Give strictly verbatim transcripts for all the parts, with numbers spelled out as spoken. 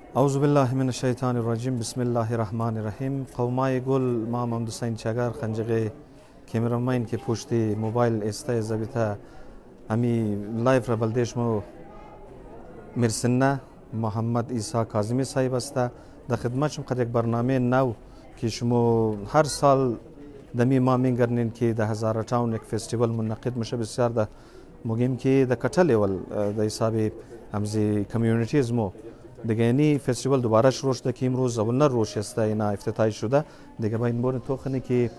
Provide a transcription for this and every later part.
اعوذ بالله من الشیطان الرجیم بسم الله الرحمن الرحیم. قومای گل ما محمد حسین چاگر خنجقه کیمرامین که پشت موبایل استه زبیته امی لایف را بلدش مو مرسنه محمد عیسی کاظمی صاحب است. در خدمت شما قد یک برنامه نو که شما هر سال دمی ما میگرنین که ده هزار تاون یک فستیوال منعقد میشه بسیار ده مهم که ده کتل اول ده حساب همزی کمیونیتیز مو دیگه اینی فستیوال دوباره شروع شده که امروز اول روش است اینا افتتاحی شده دیگه با این بار توخنی که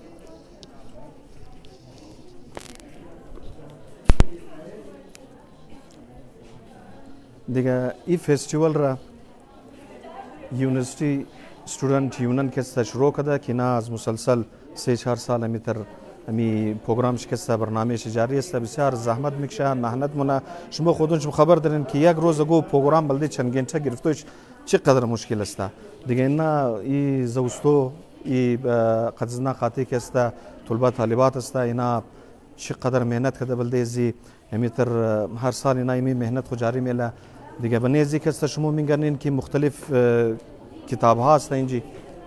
دیگه این فستیوال را یونیورسیتی استودنت یونین که شروع کرده که نه از مسلسل سه چهار سال امیتر امی پروگرامش که برنامهش جاری است بسیار زحمت میکشه مهنت مونه شما خودتون خبر دارین که یک روز گو پروگرام بلده چند گنچه گرفتوش چقدر مشکل است دیگه نه ای زوستو ای قدزنا قاطی که است طلبه طالبات است اینا چقدر مهنت کرده بلده زی امیتر هر سال اینا می مهنت خو جاری میله دیگه بنیزی که است شما میگنین که مختلف کتاب ها است اینجی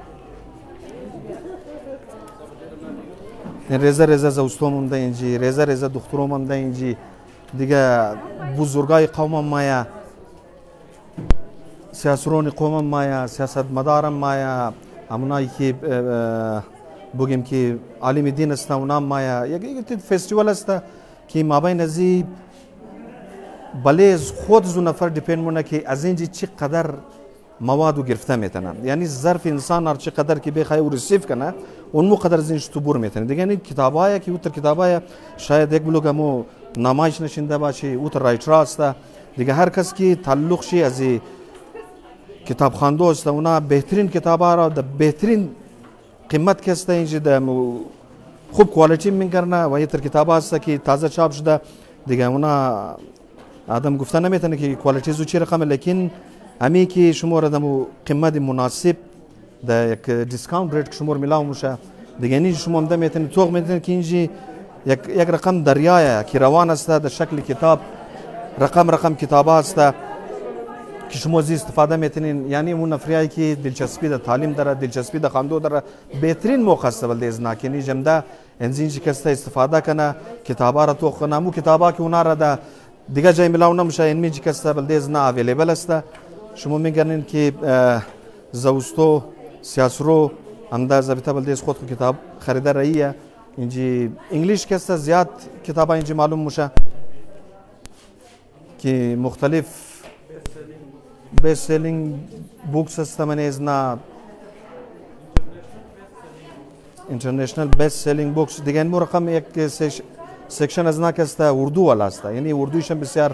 رزه رزه زوستوم هم ده اینجی رزه رزه دختروم هم ده اینجی دیگه بزرگای قوم مایا سیاسرون قوم مایا سیاست مدارم مایا همونایی که بگیم که عالم دین است اونام مایا یک فستیوال است که مابین ازی بلیز خود زو نفر دیپند مونه که از اینجی چقدر موادو گرفته میتونن یعنی ظرف انسان هر چقدر که بخواد او ریسیو کنه اون مو قدر زینش تو بور میتونه دیگه این کتابای که اوتر کتابای شاید یک بلوگ مو نمایش نشینده باشه اوتر رایتر است دیگه هر کس که تعلق شی از کتاب خواندو است اونا بهترین کتابا را د بهترین قیمت که است اینجا د خوب کوالیتی میگرنه و ایتر کتاب است که تازه چاپ شده دیگه اونا آدم گفته نمیتونه که کوالیتی زو چی رقم لیکن امی که شما را دمو قیمت مناسب ده یک دیسکاونت ریت شما میلاو میشه دیگه نی شما هم میتونی توق میتونی که اینجی یک یک رقم دریایه که روان است در شکل کتاب رقم رقم کتاب است که شما زی استفاده میتونین یعنی اون نفریایی که دلچسپی در تعلیم داره دلچسپی در خواندن داره بهترین موقع است ولده از ناکنی جمده انزین چی کسته استفاده کنه کتابا را توق کنه مو کتابا که اونا را ده دیگه جای میلاو نمیشه این می چی کسته ولده از نه اویلیبل است شما میگنین که زوستو سیاسرو انداز بیتا بلده از خود خود کتاب خریده راییه اینجی انگلیش که است زیاد کتابا اینجی معلوم میشه که مختلف بیست سیلینگ بوکس است من از نه اینترنشنال بیست سیلینگ بوکس دیگه این رقم یک سیکشن از نه که است اردو والا است یعنی اردویش بسیار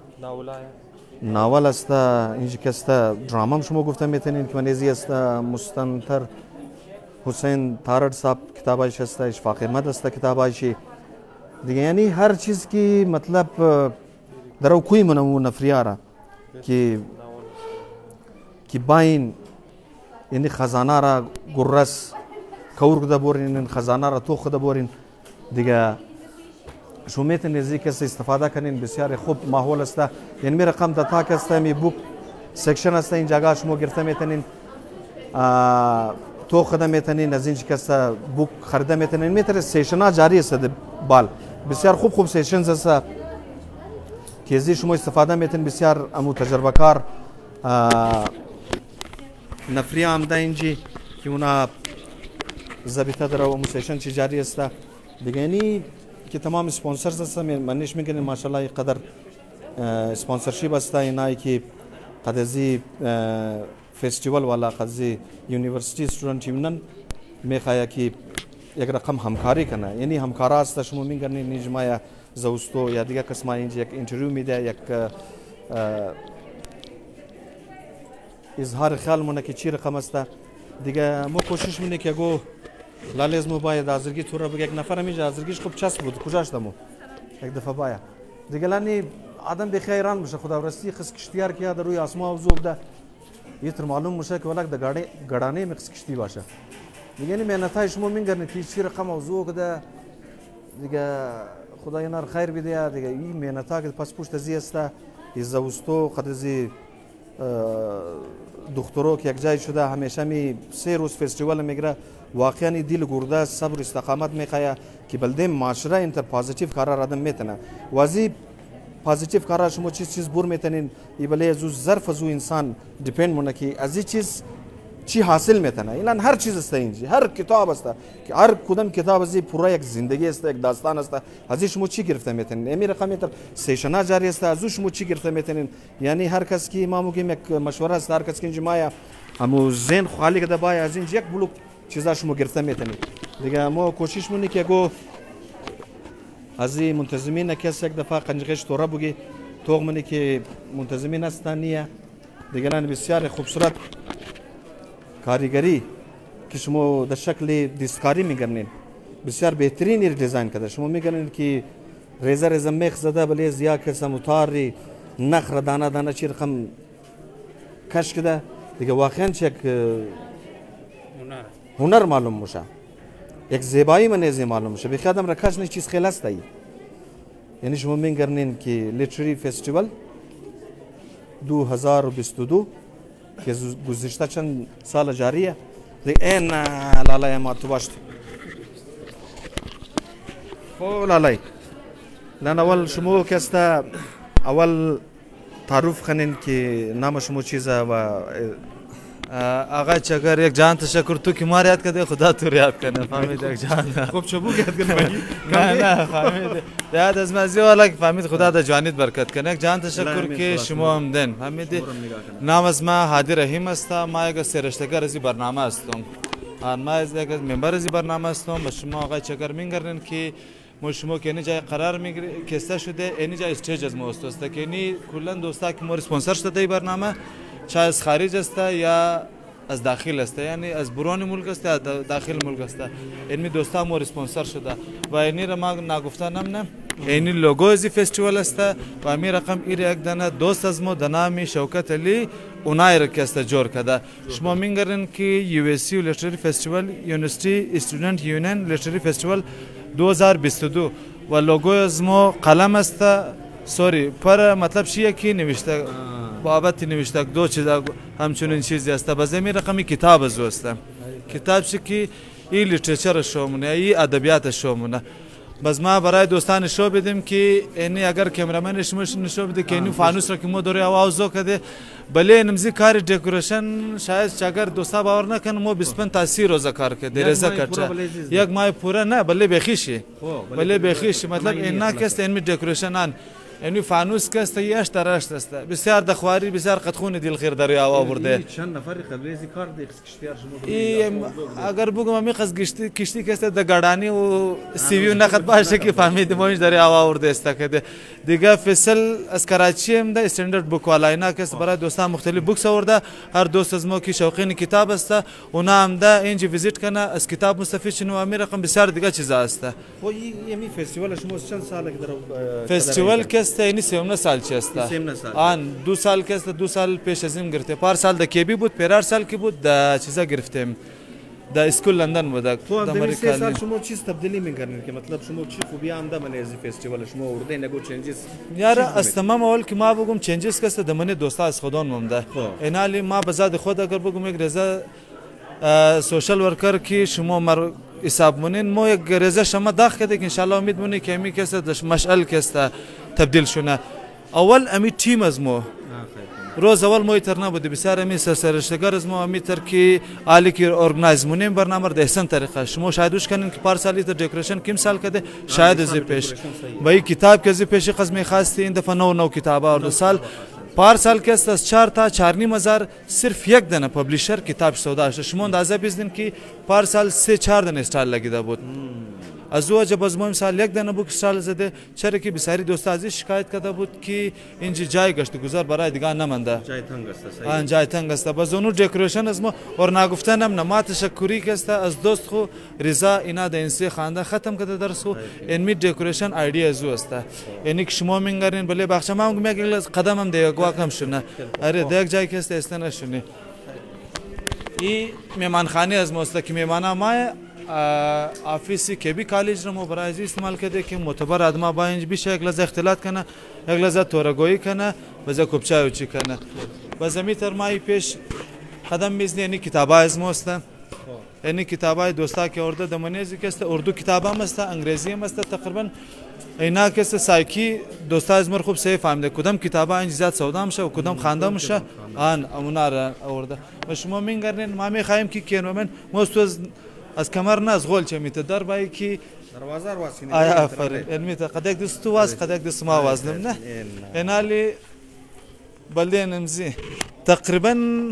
ناول است اینجا که است دراما هم شما گفتم میتونین که منیزی است مستنطر حسین تارد صاحب کتابایش است اشفاق احمد است کتابایش دیگه یعنی هر چیز کی مطلب در او کوی منو نفریاره که که باین یعنی خزانه را گرس کور کده بورین خزانه را توخ کده بورین دیگه شما میتونید از اینکه استفاده کنین بسیار خوب ماحول است یعنی می رقم داتا که است می بوک سکشن است این جگه شما گرفته میتونین تو خدا میتونین از اینکه است بوک خریده میتونین میتونه سیشن ها جاری است بال بسیار خوب خوب سیشنز است که از شما استفاده میتونین بسیار امو تجربه کار نفری آمده اینجی که اونا زبیته داره و امو سیشن چی جاری است دیگه اینی که تمام اسپانسرز هستن منش میگن ماشاءالله قدر اسپانسرشیپ است اینایی که قدزی فستیوال والا قدزی یونیورسیتی استودنت یونین میخواه که یک رقم همکاری کنه یعنی همکارا است شما میگن نجمای زوستو یا دیگه قسم اینجا یک اینترویو میده یک اظهار خیال مونه که چی رقم است دیگه ما کوشش مونه که گو لازم باید ازرگی تو را بگه یک نفر میشه ازرگیش خوب چسب بود کجاش دمو یک دفعه باید دیگه لانی آدم بخیر ایران بشه خدا ورستی خس کشتیار کیا در روی آسمان وزوب ده یه تر معلوم میشه که ولک د گاڑی گڑانه مخس کشتی باشه دیگه نی مهنتای شما میگن که چی رقم وزو کده دیگه خدا یار خیر بده دیگه این مهنتا که پس پشت زی است از زوستو قد زی دخترو که یک جای شده همیشه می سه روز فستیوال میگیره واقعا دل گرده صبر استقامت میخواه که بلده معاشره انتر پازیتیو کارا آدم میتونه وازی پازیتیو کارا شما چیز چیز بور میتونین ای بله از ظرف از انسان دیپند مونه که از این چیز چی حاصل میتونه الان هر چیز است اینجا هر کتاب است که هر کدام کتاب از پورا یک زندگی است یک داستان است از شما چی گرفته میتونین امی رقم تر سیشنا جاری است از شما چی گرفته میتونین یعنی هر کس کی ما میگیم یک مشوره است هر کس کی اینجا ما همو ذهن خالی کده باید از اینجا یک بلوک چیزا شما گرفته میتونین دیگه ما کوشش مونی که گو از این منتظمین کس یک دفعه قنجقش تورا بگی توغ منی که منتظمین هستن نیه دیگه نه بسیار خوبصورت کاریگری که شما در شکل دستکاری میگنین بسیار بهترین دیزاین کرده شما میگنین که ریزه ریزه میخ زده بله زیا کسا متاری نخر دانه دانه چی رقم کش کده دیگه واقعا چه یک هنر معلوم میشه یک زیبایی منیزی معلوم میشه بخی آدم را کش نیست چیز خیلی است یعنی شما میگنین که لیتری فستیوال دو هزار و بیست و دو که گذشته چند سال جاریه دیگه این لالای ما تو باشد خو لالای لان اول شما کسته اول تعارف کنین که نام شما چیزه و آقا چکر یک جان تشکر تو که ما یاد کرده خدا تو یاد کنه فهمید یک جان خوب چبوک یاد کنه نه نه فهمید یاد از مزی والا که فهمید خدا در جوانیت برکت کنه یک جان تشکر که شما هم دن فهمید نام از ما هادی رحیم است ما یک سرشتگر از برنامه هستم ما از یک ممبر از برنامه هستم و شما آقا چکر میگردن که ما شما که اینجا جای قرار میگیری کسته شده اینجا استیج از ما است که اینی کلا دوستا که ما اسپانسر شده این برنامه چه از خارج است یا از داخل است یعنی از برون ملک است یا داخل ملک است اینمی دوستا ما اسپانسر شده و اینی را ما نگفتنم نه اینی لوگو از فستیوال است و امی رقم ای یک دانه دوست از ما دنامی شوکت علی اونای را که است جور کرده شما میگرین که یو اس یو لیترری فستیوال یونیورسیتی استودنت یونین لیترری فستیوال دو هزار و بیست و دو و لوگو از ما قلم است سوری پر مطلب چیه که نوشته بابت نوشته دو چیز همچنین چیزی است باز می رقمی کتاب از است کتاب چی که این لیترچر شومونه ای ادبیات شومونه باز ما برای دوستان شو بدیم که اینی اگر کامرامن شماش نشو بده که اینو فانوس را که ما دوره آوازو کده بله نمزی کار دکوراسیون شاید اگر دوستا باور نکنه ما بیست پنج تاثیر روز کار کرده رضا کرده یک ماه پورا نه بله بخیشی بله بخیشی مطلب اینا کست اینمی دکوراسیون اینو فانوس که است یاش درشت است بسیار دخواری بسیار قطخون دل خیر در یا آورده چند نفر قبلیزی کار دیگه کشتیار شما اگر بگم می خواست کشتی کشتی که است در گاردانی و سیوی نخد باشه که فهمید ماش در یا آورده است که دیگه فصل از کراچی هم ده استاندارد بوک والا اینا که است برای دوستان مختلف بوکس آورده هر دوست از ما که شوقین کتاب است اونا هم ده اینجا ویزیت کنه از کتاب مستفید شنو و می رقم بسیار دیگه چیزا است و این فستیوال شما چند سال که در فستیوال که است اینی سیمنا سال چی است آن دو سال که است دو سال پیش از این گرفته پار سال د کیبی بود پرار سال کی بود د چیزا گرفتیم د اسکول لندن بود د امریکا سال شما چیز تبدیلی میکنین که مطلب شما چی خوبی آمده من از فستیوال شما ورده نگو چنجز یار از تمام اول که ما بگم چنجز که است د من دوستا از خودون ممده اینالی ما بزاد خود اگر بگم یک رضا سوشال ورکر کی شما مر حساب منین مو یک رضا شما داخل کده که ان شاء الله امید منی که می کسه مشعل کسته تبدیل شونه اول امی تیم از مو روز اول مو تر نبود بسیار امی سرسرشتگر از مو امی تر کی عالی کی ارگنایز منیم برنامه د احسن طریقه شما شاهدوش کنین که پارسالی تا دکوریشن کیم سال کده شاید از پیش با کتاب که از پیش قسمی خواستی این دفعه نو نو کتابا اور سال پارسال که است از چهار تا چهار نیم هزار صرف یک دانه پبلیشر کتاب سودا شد شما اندازه بزنین که پارسال سه چهار دانه استال لگیده بود از او جب از ما امسال یک دانه بوک استال زده چرا که بسیاری دوستا ازش شکایت کرده بود که اینجا جای گشت گذار برای دیگه نمانده جای تنگ است آن جای تنگ است باز اونو دکوریشن از ما اور نگفتنم نما تشکری که است از دوست خو رضا اینا د انسی خانده ختم کرده درس خو اینمی دکوریشن ایده از او است یعنی که شما میگرین بله بخش ما میگم یک قدم هم دیگه واقعا شونه اره دیگه جای که است استنه شونه این میهمانخانه از ما است که میهمانا ما آفیسی کبی کالج رو برای استعمال کرده که معتبر آدم با اینج بیشه یک لحظه اختلاط کنه یک لحظه تورگویی کنه و ز کوبچای چی کنه و زمین تر مایی پیش قدم میزنی اینی کتابای از موسته اینی کتابای دوستا که ارده دمانیزی کسته اردو کتاب هم است انگلیسی هم است تقریبا اینا کسته سایکی دوستا از مر خوب سه فهمیده کدام کتابا انجزات سودا میشه و کدام خانده میشه آن اونا را ارده و شما میگردین ما میخوایم که کنو من مستو از کمر نه از غول چه میته در بای کی دروازه واسینه آیا فرق علمی تا قد یک دست تو واس قد یک دست ما وازنم نه اینالی بلده نمزی تقریبا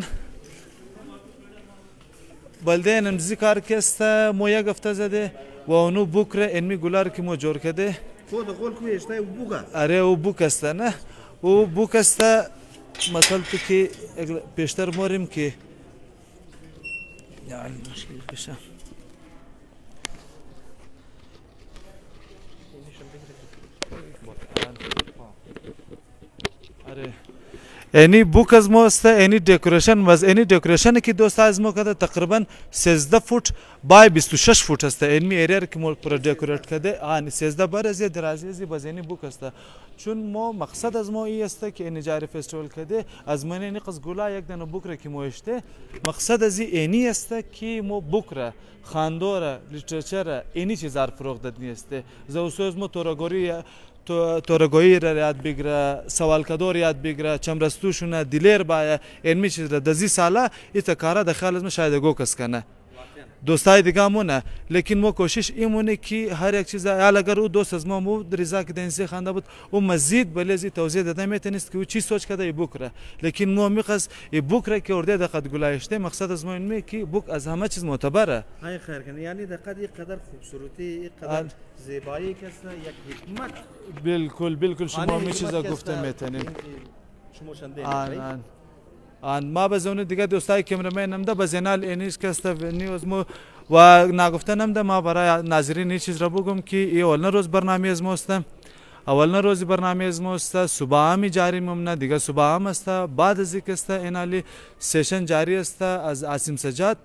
بلده نمزی کار کسته مو یک هفته زده و اونو بکره اینمی گلار که مو جور کده خود غول کوی اشتای بوگا اره او بوک است نه او بوک است مثلا تو که پیشتر موریم که یعنی مشکل بشه اره اینی بوک از ما است اینی دکوریشن و اینی دکوریشن که دوست از ما کرده تقریبا سیزده فوت بای بیست و شش فوت است اینی ایریا که ما پر دکورت کرده آن سیزده بار از درازی از باز اینی بوک است چون ما مقصد از ما ای است که اینی جاری فستیوال کرده از من اینی قص گلا یک دانه بوک را که ما اشته مقصد از اینی است که ما بوک را خاندور لیترچر اینی چیزار فروغ دادنی است زوسوز ما توراگوری تورگویی را یاد بگیره سوال کدور یاد بگیره چمرستوشونه دیلر باید علمی چیز را دزی ساله ایت کارا دخل از ما شاید گوکس کنه دوستای دیگه مونه لیکن ما کوشش ایمونه که هر یک چیز حالا اگر او دوست از ما مو رضا که دنسی خنده بود او مزید بلزی توضیح داده میتونست که او چی سوچ کرده ای بکره لیکن ما میخواست ای بکره که ورده دقت گلایشته مقصد از ما اینه که بک از همه چیز معتبره های خیر کنه یعنی دقت یک قدر خوبصورتی یک قدر زیبایی کسته یک حکمت بالکل بالکل شما می چیزا گفته میتونید شما شنده آن آن ما بزونه دیگه دوستای کمرمن نمده بزنال اینیش کسته نیوز مو و نگفته نمده ما برای ناظرین این چیز را بگم که ای اولنا روز برنامه از ماست اولنا روز برنامه از ماست صبح همی جاری ممنه دیگه صبح هم است بعد از اینکه است اینالی سشن جاری است از عاصم سجاد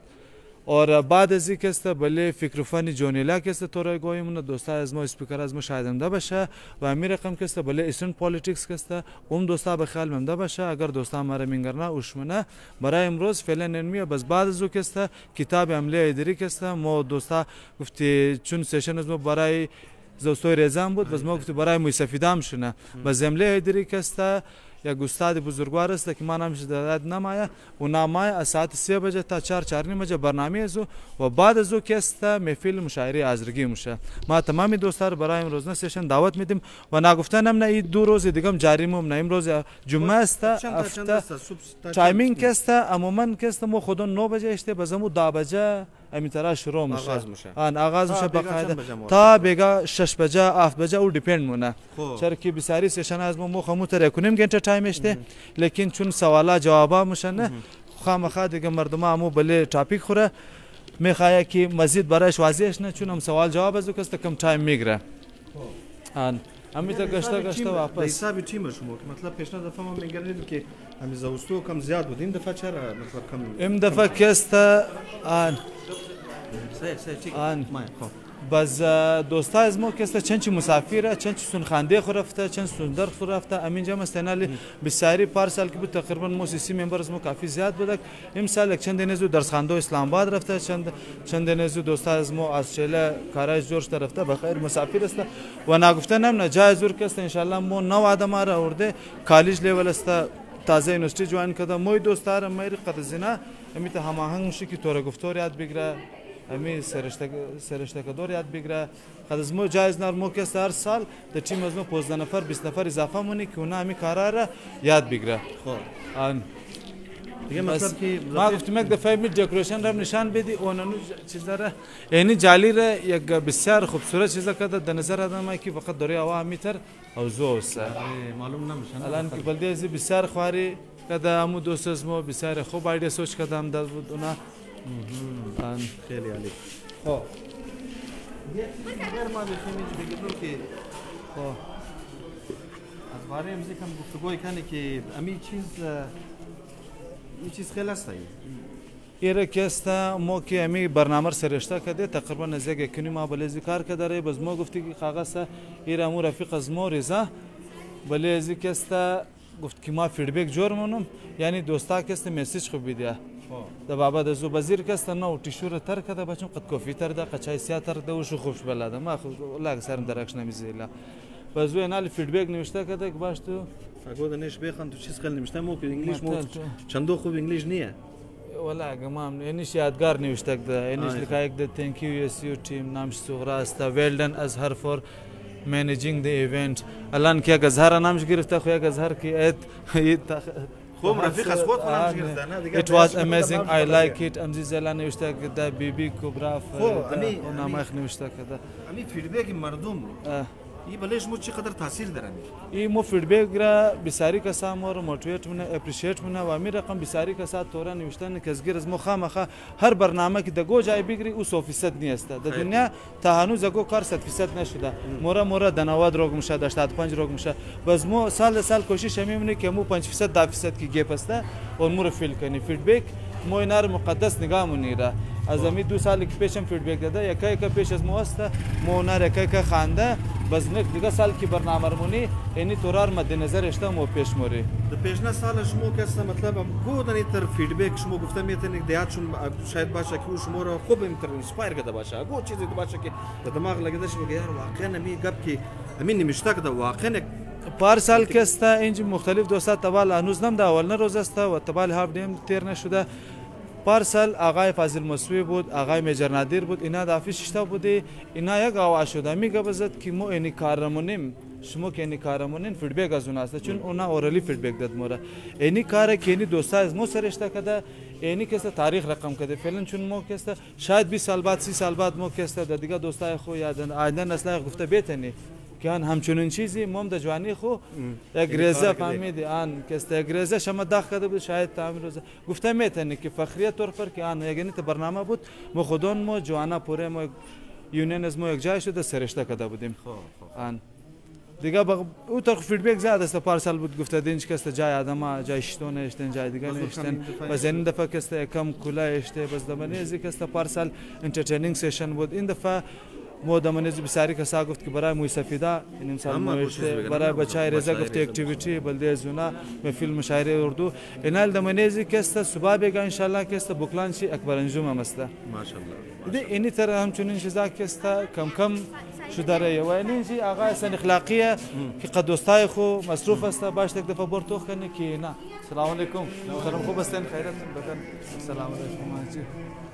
اور بعد از اینکه است بله فکر فنی جونیلا که است تو را گویم دوستا از ما اسپیکر از ما شاهدنده باشه و امیر رقم که است بله ایسترن پالیتیکس که است اون دوستا به خیال ممده باشه اگر دوستا ما را میگرنه اوشمنه برای امروز فعلا نمیه بس بعد از او که است کتاب عملی اداری که است ما دوستا گفتی چون سشن از ما برای زوستوی رزام بود بس ما گفتی برای موسفیدام شونه بس عملی اداری که است یک استاد بزرگوار است که ما نامش داد نمایه و نمایه از ساعت سه بجه تا چهار چهار نیم بجه برنامه ازو و بعد از او که است محفل مشاعره آذرگی میشه ما تمامی دوستا رو برای امروز نه سشن دعوت میدیم و نگفتن هم نه این دو روز دیگه جاری مم نه امروز جمعه است هفته تایمینگ که است عموما که است ما خودون نه بجه اشته بزمو دو بجه امیترا شروع میشه آن آغاز میشه باقاعده تا بگا شش بجه هفت بجه او دیپند مونه چرا که بسیاری سشن از ما مو خمو تر کنیم گنت تایم اشته لیکن چون سوالا جوابا میشه نه خامخا دیگه مردم همو بله تاپیک خوره میخواد که مزید برایش واضحش نه چون هم سوال جواب از کست کم تایم میگیره آن امیتا گشته گشته واپس حساب تیم شما که مطلب پیشنهاد دفعه ما میگردیم که همین زوستو کم زیاد بود این دفعه چرا مطلب کم این دفعه کست آن سه سه چی آن باز دوستا از ما که است چند مسافره چند سون خنده خو رفته چند سون در خو رفته امین جام استنالی بسیاری پارسال که بود تقریبا موسیسی ممبر از ما کافی زیاد بود امسال چند نزو درس خنده اسلام آباد رفته چند چند نزو دوستا از ما از چله کارای جورج رفته بخیر مسافر است و نگفتن هم نجایز زور که است ان شاء الله مو نو آدم را اورده کالج لیول است تازه یونیورسیتی جوین کرده موی دوستا را مری قد زنا امیت هماهنگ میشه که تو را گفتار یاد بگیره امی سرشته سرشته کدور یاد بگیره خود از مو جایز نر مو که هر سال در تیم از ما پانزده نفر بیست نفر اضافه مونی که اونا همی کارا را یاد بگیره خب آن دیگه مطلب که ما گفتم یک دفعه می دکوریشن را نشان بدی اونانو چیزا را یعنی جالی را یک بسیار خوبصورت چیزا کرده در نظر آدم که فقط دوری هوا میتر او زوس معلوم نمیشه الان که بلدی از بسیار خواری کده همو دوست از ما بسیار خوب ایده سوچ کردم داد بود اونا آن خیلی عالی. خب. یه اگر ما بخوایم بگیم که خب از باره امروز کم گفتگوی کنه که امی چیز این چیز خیلی است. ایره که است ما که امی برنامه سرشته کرده تقریبا نزدیک کنی ما بلزی کار کرده ره باز ما گفتی که کاغذ ایره مو رفیق از ما رضا بلزی که است گفت که ما فیدبک جور مونم یعنی دوستا کست مسیج خوب بیدیا دا بابا دا زو بزیر کست نه تیشور تر کده بچم قد کافی تر ده قچای سیا تر ده و شو خوبش بلاده ما خود لاگ سرم درکش نمیزیلا بازو اینال فیدبک نوشته کده که باش تو اگه دنیش بخوان تو چیز خیلی نمیشته مو که انگلیش مو چندو خوب انگلیش نیه ولا گمام اینش یادگار نوشته کده اینش لکایک ده thank you S U team نامش صغرا است well done as her for managing the event الان که گزهر نامش گرفته خویا گزهر کی ات خوب رفیق از خود نامش گرفته نه دیگه it was amazing I like it امزی زلا نوشته کده بی بی کبرا خو نامخ نوشته کده امی فیدبک مردم ای بلش مو چقدر تاثیر داره ای مو فیدبک را بسیاری کسا مور موتیویت منه اپریشیت منه و امی رقم بسیاری کسا تورا نوشتن که از گرز مو خامخه هر برنامه که دگو جای بگیری او صد فیصد نیست در دنیا تا هنوز اگو کار صد فیصد نشده مورا مورا دنواد روگ میشه هشتاد و پنج روگ میشه باز مو سال سال کوشش میمونه که مو پنج فیصد ده فیصد کی گپ است و مو رو فیل کنی فیدبک مو اینا رو مقدس نگاه مونیره از امی دو سال که پیشم فیدبک داده یکی که پیش از مو است مو نر یکی که خانده باز نک دیگه سال کی برنامه رمونی اینی تورار مد نظر اشته مو پیش موری د پیشنه سال شمو کسا مطلب گو دنی تر فیدبک شمو گفتم میتونی دیات شم شاید باشه که شمو رو خوب انتر انسپایر کده باشه گو چیزی باشه که به دماغ لگیده شه که یار واقعا می گپ کی همین نمیشته کده واقعا پارسال کستا اینج مختلف دوستات تبال هنوز نم دا اول روز است و تبال هاف دیم تیر نشده پارسال آقای فاضل مسوی بود آقای میجر نادر بود اینا دافیش شتا بودی اینا یک آوا شده میگه بزد که مو اینی کارمونیم شما که اینی کارمونین فیدبک از اون است چون اونا اورالی فیدبک داد مورا اینی کار که اینی دوستا از مو سرشته کده اینی کسته تاریخ رقم کده فعلا چون مو کسته شاید بیست سال بعد سی سال بعد مو کسته دیگه دوستای خو یادن آینده نسل گفته بتنی کان همچنین چیزی مم د جوانی خو اگریزه فهمیدی آن کسته اگریزه شما داخل کرده بود شاید تعمیر روز گفته میتونی که فخریه طور پر که آن یعنی تو برنامه بود ما خودون ما جوانا پوره ما یونین از ما یک جای شده سرشته کرده بودیم آن دیگه با او طرف فیدبک زیاد است پارسال بود گفته دینج کسته جای آدم جای شتون اشتن جای دیگه نشتن باز این دفعه کسته کم کلا اشته باز دمنیزی کسته پارسال انترتینینگ سیشن بود این دفعه مو دمنیزی بسیاری کسا گفت که برای موی سفیده این مثال مویشته برای بچای رضا گفت اکتیویتی بلده زونا به فیلم شاعری اردو اینال دمنیزی کسته صبح بگا ان شاء الله کسته بوکلانشی اکبر انجام هم است ماشاءالله دی اینی تر همچنین چیزا کسته کم کم شداره و اینجی آقای سن اخلاقیه که قد دوستای خو مصروف است باش تک دفعه بر توخ کنه که نه سلام علیکم محترم خوب هستین خیرت بکن سلام علیکم ماجی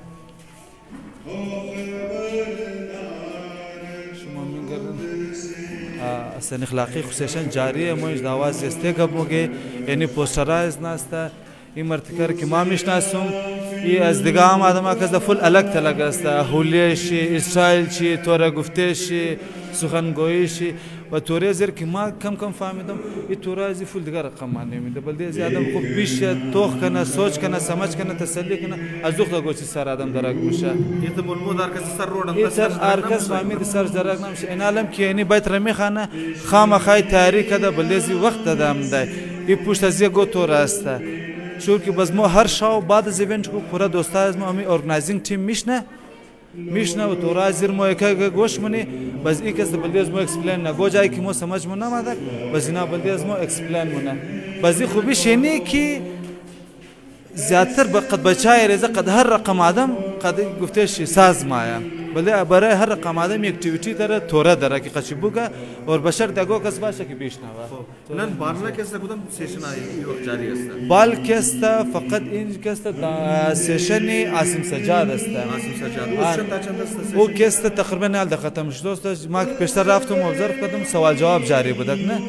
شما میگردن سن اخلاقی خصوصا جاریه موج داواز استگاب موگه یعنی پوسترایز ناستا این مرتکر که ما میشناسم ای از دیگه هم آدم که از فول الگ تلگ است هولیشی اسرائیل چی تورا گفتهشی سخنگویشی و توره زیر که ما کم کم فهمیدم این توره ازی فول دیگه رقم من نمیده بلده ازی آدم خوب بیش توخ کنه سوچ کنه سمج کنه تسلی کنه از دوخت گوشی سر آدم درک میشه این تو ملمود هرکس سر روڈن این سر هرکس فهمید سر درک نمیشه این عالم که یعنی بیت رمی خانه خام خای تاریخ ده بلده ازی وقت دادم ده این پشت ازی گو توره است چون که باز ما هر شاو بعد از ایونت کو پورا دوستا از ما می ارگنایزینگ تیم میشنه میشنه و تو را زیر ما یک گوش منی باز این کس بلدی از ما اکسپلین نه گو جایی که ما سمج من نمیاد باز اینا بلدی از ما اکسپلین منه باز این خوبی شینی که زیادتر قد بچای رزق قد هر رقم آدم قد گفتش ساز مایا بله برای هر رقم آدم اکتیویتی داره توره داره که قچی بوگه اور بشر دگو کس باشه که بیشنوه نن بارنا کسته کدام سیشن ای جاری است بال کسته فقط این کسته سیشنی عاصم سجاد است عاصم سجاد او چند چند است او کسته تقریبا حال ختم شد دوست ما پیشتر رفتم ابزرو کردم سوال جواب جاری بود نه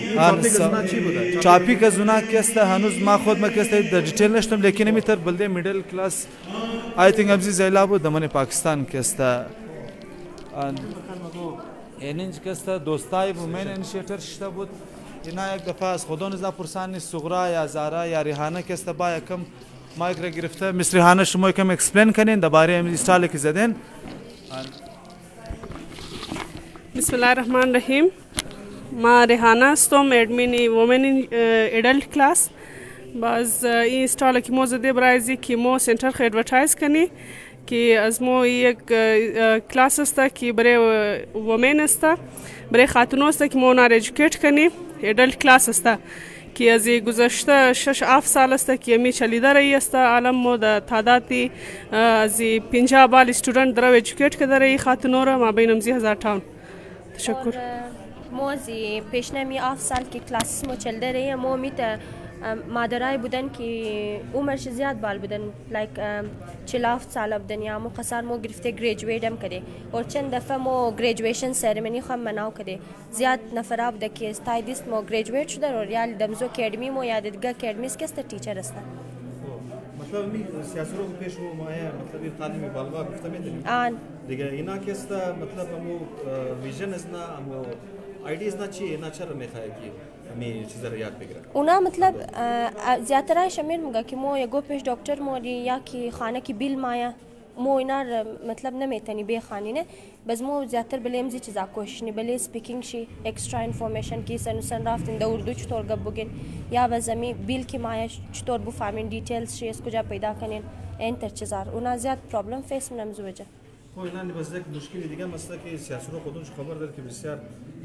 ټاپیک از اونا کسته هنوز ما خود ما کسته د ډیټیل نشتم لیکن میتر بلده میډل کلاس آی تھنک ابزی زیلابو دمن پاکستان کسته ان اینج کسته دوستای وومن انیشیتر شته بود اینا یک دفعه از خودون از پرسانی صغرا یا زارا یا ریحانه کسته با یکم مایک را گرفته مصر ریحانه شما یکم اکسپلین کنین درباره این استایل که زدین بسم الله الرحمن الرحیم ما ریحانه هستم ادمین وومن ادلت کلاس باز این استایل که ما زده برای که ما سنتر خ ادورتایز کنی که از ما یک کلاس است که برای وومن است برای خاتون است که ما اونها ادوکییت کنی ادلت کلاس است که از گذشته شش هفت سال است که می چلیده رایی است. الان ما در تعدادی از پنجاه بال استودنت در ایجوکیت کرده رایی خاطر را ما بینم زی هزار تاون. تشکر. ما از پیشنمی هفت سال که کلاس ما چلده رایی ما میت مادرای بودن که عمرش زیاد بال بودن لایک چهل هفت ساله بودن یا مو قصار مو گرفته گریجویت هم کده اور چند دفعه مو گریجویشن سرمنی خو مناو کده زیاد نفر بوده که استایدیست مو گریجویت شده اور یا دمزو اکادمی مو یا دیگه اکادمیس که است ټیچر است. مطلب می سیاسی رو پیش مو مایا مطلب تعلیمی بالغ گفته میدونیم آن دیگه اینا که است مطلب مو ویژن است نه مو آیدیاز نه چی نه چرا میخواد کی می چیز رو یاد بگیره اونا مطلب زیاتره شمیر میگه که مو یگو پیش دکتر موری یا کی خانه کی بیل مایا مو اینا مطلب نمیتونی به خانینه بس مو زیاتر بلیم زی چیزا کوشش نی بلی سپیکینگ شی اکسترا انفورمیشن کی سن سن رافتن د اردو چطور گپ بگین یا بزمی بیل کی مایا چطور بو فامین دیتیلز شی اس کجا پیدا کنین این تر چیزار اونا زیاد پرابلم فیس منم زوجه خب اینا نی بس یک مشکلی دیگه مثلا که سیاسی رو خودش خبر داره که بسیار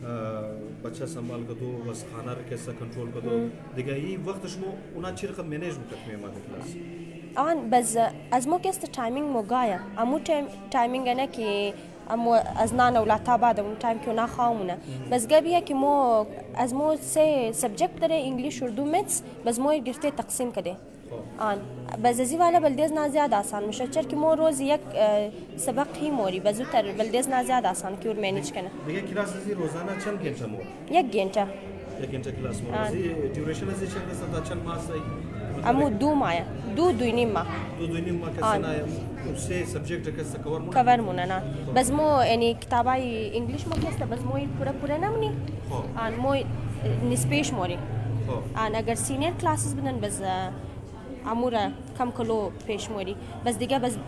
بچه संभाल کدو بس خانه رو کیسه کنترل کدو دیگه این وقتش مو اونا چی رقم منیج میکنه ماده کلاس آن بس از مو کست تایمینگ مو گایا امو تایمینگ نه که امو از نان ولا تاباده اون تایم که اونا خامونه بس گبیه که مو از مو سه سبجکت داره انگلیش اردو متس بس مو گرفته تقسیم کده آن بس ازی والا بلدیز نه زیاد آسان میشه چرا که مو روز یک سبق هی موری بس زودتر بلدیز نه زیاد آسان که اور مینیج کنه دیگه کلاس ازی روزانه چند گنته مو یک گنته یک گنته کلاس مو ازی دیوریشن ازی چند است تا چند ماه است امو دو ماه دو دو نیم ماه دو دو نیم ماه کسنا سه سبجکت کس کور مو کور مونه نه بس مو یعنی کتابای انگلیش مو کسته بس مو پورا پورا نمونی آن مو نسبیش موری آن اگر سینیر کلاسز بدن بس امورا کم کلو پیش موری بس دیگه بس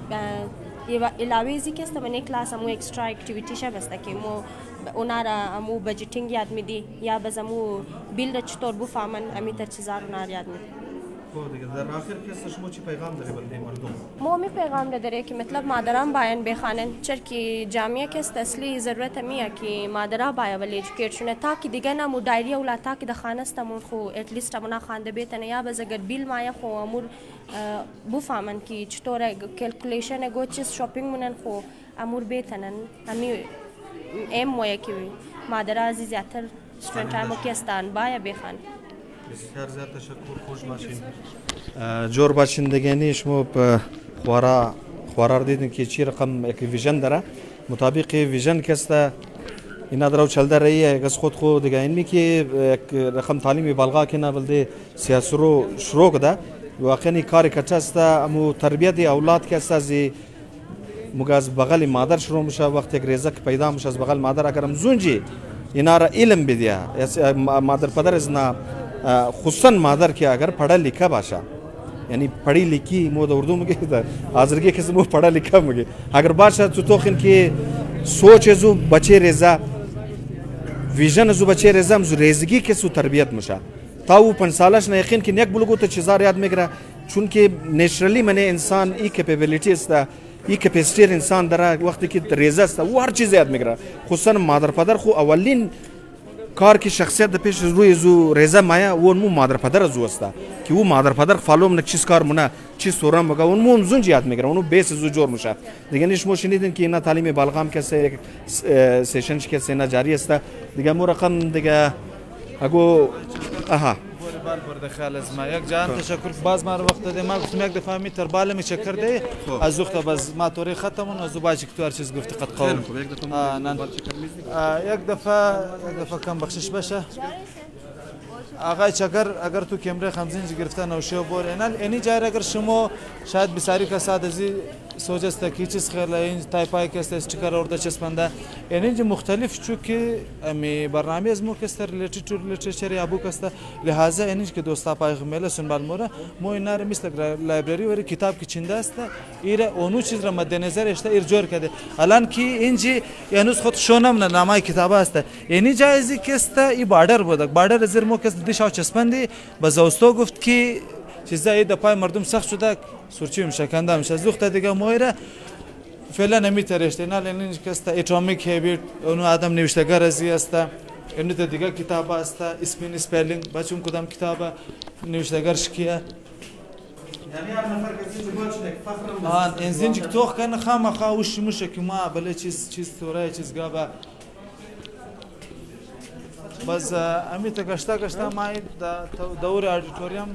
علاوه ازی که است من کلاس امو اکسترا اکتیویتی شه بس که مو اونا را امو بجټینګ یاد میدی یا بس امو بیل را چطور بو فامن امی تر چیزار اونا یاد میدی خب دیگه در آخر که شما چی پیغام داری بلده مردم مو می پیغام داره که مطلب مادران باید بخوانن چرا که جامعه که است اصلی ضرورت میه که مادرها باید ولی ایجوکیت شونه تا که دیگه نه مو دایری اولا تا که د خانه است مون خو ات لیست مون خوانده بیتنه یا بس اگر بیل مایا خو امور بو فهمن که چطور کلکولیشن گو چیز شاپینگ مونن خو امور بیتنن امی ام مویه که مادرها عزیز زیاتر استودنت ها مو که استان باید بخوان بسیار زیاد تشکر خوش باشین جور باشین دیگه شما خوارا خوارا دیدین که چی رقم یک ویژن داره مطابق ویژن کسته اینا درو چلده رਹੀه گس خود خود دیگه این می که یک رقم تعلیمی بالغا که نه بلده سیاسی رو شروع کده واقعا کاری کچه است امو تربیت اولاد که است از مگاز بغل مادر شروع میشه وقتی یک رزق پیدا میشه از بغل مادر اگرم زونجی اینا را علم بدیا مادر پدر از نه خصوصا مادر که اگر پڑھا لکھا باشه یعنی پڑھی لکھی مو د اردو مگه د حاضرګه کس مو پڑھا لکھا مگه اگر باشه تو توخن که سوچ زو بچه رضا ویژن زو بچه رضا مزو رزگی که سو تربیت میشه تا او پنج سالش نه یقین که یک بلگو تو چیزا یاد میگیره چون که نیچرلی منه انسان ای کپابیلیتی است ای کپاسیتی انسان داره وقتی که رضا است او هر چیز یاد میگیره خصوصا مادر پدر خو اولین کار کی شخصیت د پیش روی زو رضا مایا و مو مادر پدر زو است که او مادر پدر فالوم نه چیز کار مونه چی سورم بگا اون مو زون یاد میگیره اونو بیس زو جور میشه دیگه نش مو شنیدین که اینا تعلیم بالغام که سه سیشن که سه جاری است دیگه مو رقم دیگه اگو اها بار بر دخل از ما یک جان تشکر باز ما وقت ده ما گفتم یک دفعه می تر بالا می چکر ده از وقت باز ما توری ختم و زو باج کتور چیز گفت قد قوم یک دفعه یک دفعه کم بخشش باشه آقای چکر اگر تو کمره خمسین گرفتن و شو بور اینال اینی جای اگر شما شاید بسیاری کساد ازی سوچ است که چیز خیلی این تایپای که است استیکر ورده چسبنده اینجا مختلف چون که می برنامه از مو کستر لیتراتور لیتراتوری ابو کسته لحاظا اینجا که دوستا پای خمیله سنبال مورا مو اینا رو مثل لایبرری وری کتاب کی چنده است ایره اونو چیز را مد نظر اشته ایرجور کرده الان کی اینجا یعنی خود شونم نامای کتاب است اینی جایزی کسته ای باردر بود باردر زیر مو کست دیشاو چسبندی بازوستو گفت که چیزایی د پای مردم سخت شده سورچی میشه کنده میشه از وقت دیگه مویره فعلا نمیترشته نه لینج کسته اتمیک هابیت اونو آدم نوشتگار ازی است اینو تا دیگه کتاب است اسپین اسپلینگ بچون کدام کتابه نوشتگرش کیه یعنی هر نفر که زنج باید شده که فخرم آن این زنج توخ کنه خام خواهش موشه که ما بله چیز چیز توره چیز گابه بس امی تا گشته گشته ما دور آدیتوریم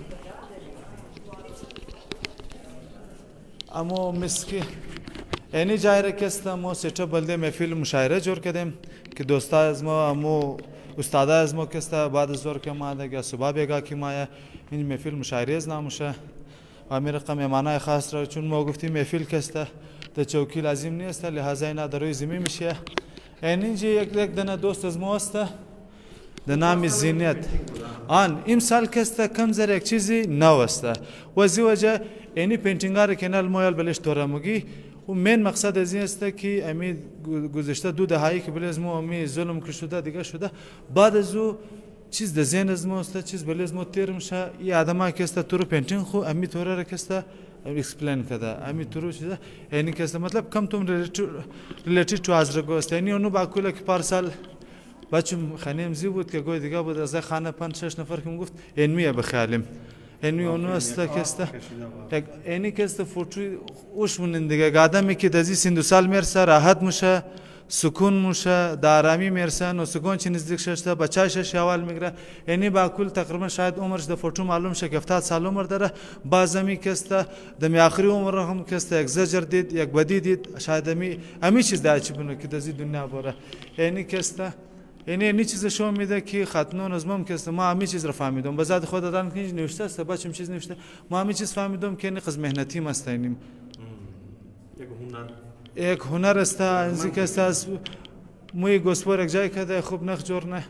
امو مسکی اینی جای را کست ما سیچه بلده محفل مشاعره جور کردیم که دوستا از ما امو استادا از ما کست بعد از ظهر که ما دیگه صبح بیگا که ما این محفل مشاعره از ناموشه و می رقم معنای خاص را چون ما گفتیم محفل کست در چوکی لازم نیست لحاظا اینا در روی زمین میشه اینجا یک یک دنه دوست از ما است در نام زینت آن امسال کست کم زر یک چیزی نو است و زی وجه اینی پینتینگار کانال مویل بلش تورمگی و من مقصد از این است که امی گذشته دو دهایی که بله از ما امی ظلم که شده دیگه شده بعد از او چیز در ذهن از ما است چیز بله از ما تیر میشه این آدم که است تو رو پینتینگ خو امی تو را که است اکسپلین کرده امی تو رو چیزه اینی که است مطلب کم توم ریلیتد تو از رگو است اینی اونو با کل که پارسال بچم خانم زی بود که گوی دیگه بود از خانه پنج شش نفر که گفت اینمیه بخیالیم اینمی اونو است که است اینی که است فوتوی اوش مونن دیگه آدمی که دزی سیندو سال میرسه راحت میشه سکون میشه دارامی میرسه نو سکون چی نزدیک شده بچه‌ش شوال میگیره اینی با کل تقریبا شاید عمرش در فوتو معلوم شه که هفتاد سال عمر داره بعضمی که است دمی آخری عمر هم که است یک زجر دید یک بدی دید شاید امی امی چیز داشت بونه که دزی دنیا بره اینی که است اینی اینی چیز شو میده که خاتنون از مم که است ما همین چیز را فهمیدم بذات خود دادن که نوشته است بچم چیز نوشته ما همین چیز فهمیدم که این قز مهنتی مستینیم یک هنر یک هنر است انزی که است از موی گسپور یک جای کده خوب نخ جور نه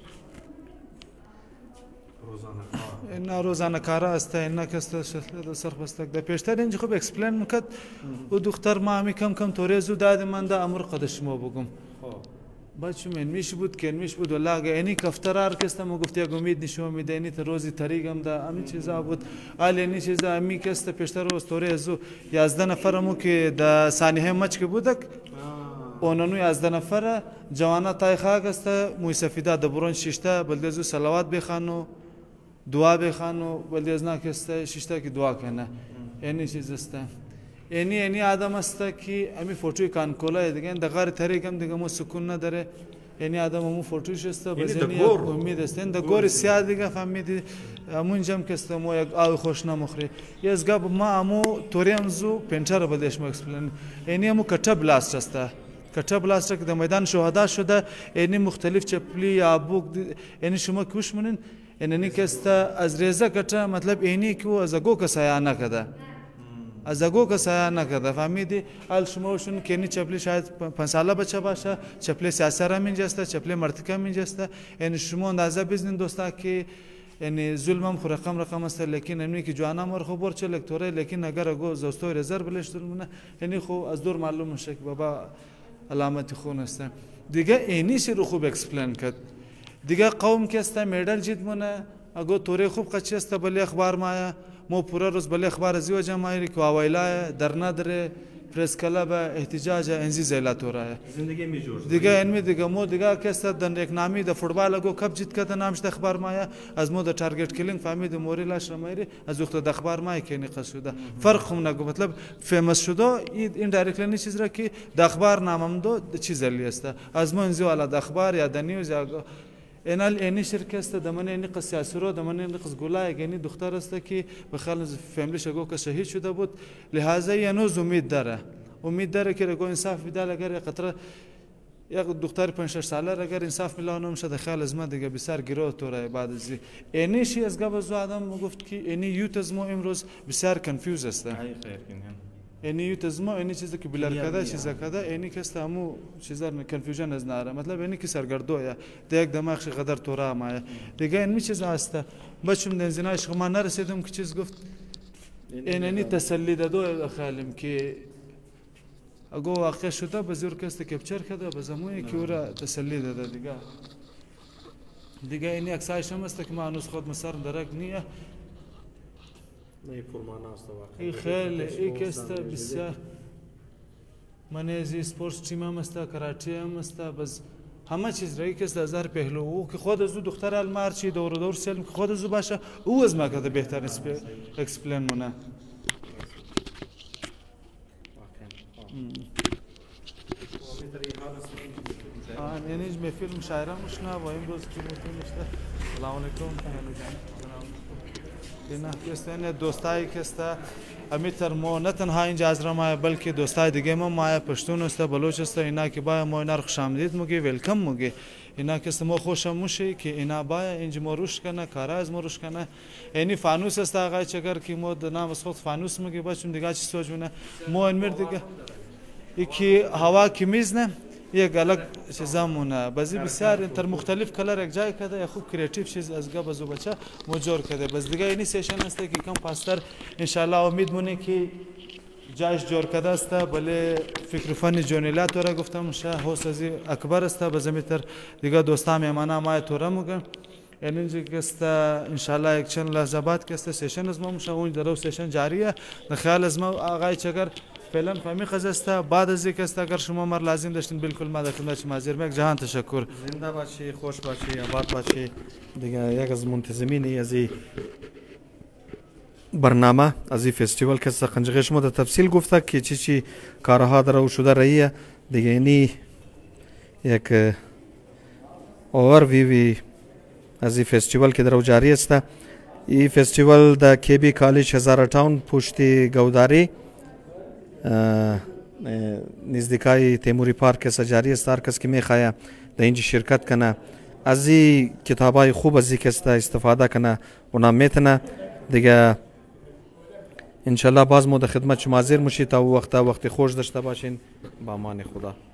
روزانه نه روزانه کارا است این که است سرخ بستک در پیشتر اینجا خوب اکسپلین میکرد و دختر ما همی کم کم توریزو داد من دا امر قدش ما بگم بچه من میش بود که میش بود والله اگه اینی کفترار کستم و گفت یک امید نشون میده اینی تا روزی طریقم دا امی چیزا بود آل اینی چیزا امی کست پیشتر روز توری ازو یازده نفرمو که دا ثانیه مچ که بودک اونانو یازده نفر جوانا تایخا کست موی سفیده دبرون ششته بلدزو صلوات بخانو دعا بخانو بلدزنا کست ششته که دعا کنه اینی چیز است اینی اینی آدم است که امی فوتوی کان کولا دیگه دغار طریقم دیگه مو سکون نداره اینی آدم مو فوتوش است بزنی امید است این دغور سیاد دیگه فهمیدی همون جام که است مو یک آو خوش نمخری یز گاب ما امو توریم زو پنچر بدش مو اکسپلین اینی امو کتاب لاست است کتاب لاست که در میدان شهدا شده اینی مختلف چپلی یا بوک اینی شما کوش منن اینی که است از ریزه کتا مطلب اینی که از گو کسایا نکده از اگو کسایا نکرده فهمیدی حال شماشون که نی چپلی شاید پنج ساله بچه باشه چپلی سیاسی را منجسته چپلی مرتکه منجسته یعنی شما اندازه بزنین دوستا که یعنی ظلمم خو رقم رقم است لیکن اینی که جوانا مر خبر چه لکتوره لیکن اگر اگو زوستو رزرو بلش درمونه یعنی خو از دور معلوم میشه که بابا علامت خون است دیگه اینی سی رو خوب اکسپلین کرد دیگه قوم که است مدل جدمونه اگو توره خوب قچ است بلی اخبار ما مو پورا روز بله اخبار زیو جماهیری که اوایلا در نداره پرس کلاب احتجاج انزی زیلات وراه زندگی میجور دیگه اینمی دیگه مو دیگه کست دن یک نامی د فوتبال گو کپ جیت کته نامش د اخبار مایا از مو د تارگت کلینگ فهمید موریلا شمایری از وقت د اخبار مای که نقص شده فرق هم نگو مطلب فیمس شده این دایرکتلی چیز را که د اخبار نامم دو چیز لی است از مو انزی والا د اخبار یا د نیوز یا اینال اینی شرکت است دمن اینی قصه اسرو دمن اینی قصه گلای یعنی دختر است که به خلال فامیلی شگو که شهید شده بود لحاظا ینوز امید داره امید داره که رگو انصاف بده اگر قطره یک دختر پنج شش ساله اگر انصاف میلانه میشه داخل از ما دیگه بسیار گروه توره بعد از اینی شی از قبل زو آدم گفت که اینی یوت از ما امروز بسیار کنفیوز است اینی یوت از ما اینی چیزی که بلر کده چیزا کده اینی که است همو چیزا کنفیوژن از ناره مطلب اینی که سرگردویا دیگه دماغش قدر توره ما دیگه این می چیز است بچم دنزیناش ما نرسیدم که چیز گفت اینی تسلی دادو خالم که اگو واقع شده بزرگ کست کپچر کرده بزمونی که او را تسلی داده دیگه دیگه اینی اکسایش هم است که ما هنوز خود مسار درک نیه نه پرمانا است واقعا ای خیلی ای کست بسیار من از اسپورت تیم هم است کراته هم است بس همه چیز رایی که از هر پهلو او که خود از او دختر المار چی دور دور سلم که خود از او باشه او از ما کرده بهتر اکسپلین مونه یعنی می فیلم شاعران مشنا و امروز که متون نشته سلام علیکم اینا کستن دوستایی کسته امیتر مو نه تنها اینجا از رما بلکه دوستای دیگه ما ما پشتون است بلوچ است اینا که با ما اینا خوش آمدید میگی ویلکم میگی اینا که ما خوشم میشه که اینا با اینج مروش کنه کارا از مروش کنه یعنی فانوس است آقا چگر که ما نام از خود فانوس میگی بچم دیگه چی سوچونه ما این مرد دیگه یکی هوا کی میزنه یک الگ چیزامونه بازی بسیار انتر مختلف کلر یک جای کده یا خوب کریتیو چیز از گاب از بچه مجور کده بس دیگه اینی سیشن است که کم پاستر ان شاء الله امید مونه که جایش جور کده است بله فکر فن جونیلات را گفتم شه هوس از اکبر است بزمیتر دیگه دوستا میمانا ما تورا مگن یعنی اینجا که است ان شاء الله یک چند لحظه بعد که است سیشن از ما مشه اون درو سیشن جاریه خیال از ما آقای چگر فعلا فهمی خزسته بعد از اینکه است اگر شما مر لازم داشتین بالکل ما در خدمت شما حاضر میک جهان تشکر زنده باشی خوش باشی آباد باشی دیگه یک از منتظمین از این برنامه از این فستیوال که است قنجقه شما در تفصیل گفته که چی چی کارها در او شده رایه دیگه اینی یک اور وی وی از این فستیوال که در او جاری است این فستیوال در کیبی کالج هزار تاون پشتی گوداری نزدیکای تیموری پارک سجاری است هر کس که میخواه در اینجا شرکت کنه از این کتابای خوب از این کس استفاده کنه اونا میتونه دیگه انشالله باز ما در خدمت شما حاضر میشید تا وقت وقت خوش داشته باشین با امان خدا.